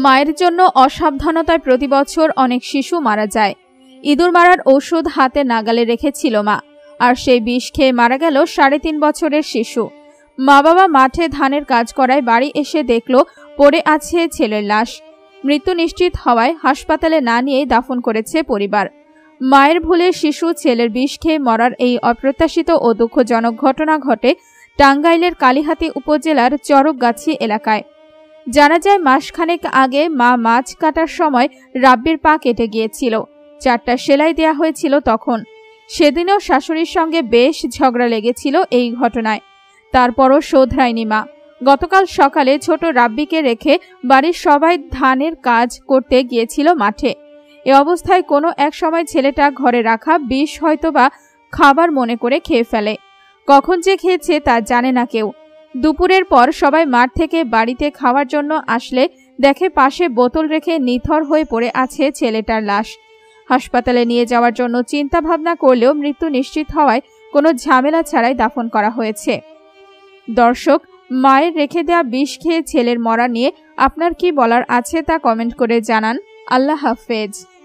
মায়ের জন্য অসাবধানতায় প্রতি বছর অনেক শিশু মারা যায়। ইঁদুর মারার ঔষধ হাতে নাগালে রেখেছিল মা, আর সেই বিষ খেয়ে মারা গেল 3.5 বছরের শিশু। মা বাবা মাঠে ধানের কাজ করায় বাড়ি এসে দেখল পড়ে আছে ছেলের লাশ। মৃত্যু নিশ্চিত হওয়ায় হাসপাতালে না নিয়েই দাফন করেছে পরিবার। মায়ের ভুলে শিশু ছেলের বিষ খেয়ে মরার এই অপ্রত্যাশিত ও দুঃখজনক ঘটনা ঘটে টাঙ্গাইলের কালিহাতী উপজেলার চরকগাছি এলাকায়। জানা যায় মাসখানেক আগে মা মাছ কাটার সময় রাব্বির পা কেটে গিয়েছিল। 4টা সেলাই দেয়া হয়েছিল তখন। সেদিনও শাশুড়ির সঙ্গে বেশ ঝগড়া লেগেছিল এই ঘটনায়। তারপরও শোধরায়নি মা। গতকাল সকালে ছোট রাব্বিকে রেখে বাড়ির সবাই ধানের কাজ করতে গিয়েছিল মাঠে। এ অবস্থায় কোনো এক সময় ছেলেটা ঘরে রাখা বিষ হয়তোবা খাবার মনে করে খেয়ে ফেলে। কখন যে খেয়েছে তা জানে না কেউ। দুপুরের পর সবাই মাঠ থেকে বাড়িতে খাওয়ার জন্য আসলে দেখে পাশে বোতল রেখে নিথর হয়ে পড়ে আছে ছেলেটার লাশ। হাসপাতালে নিয়ে যাওয়ার জন্য চিন্তা ভাবনা করলেও মৃত্যু নিশ্চিত হওয়ায় কোনো ঝামেলা ছাড়াই দাফন করা হয়েছে। দর্শক, মায়ের রেখে দেয়া বিষ খেয়ে ছেলের মরা নিয়ে আপনার কি বলার আছে তা কমেন্ট করে জানান। আল্লাহ হাফেজ।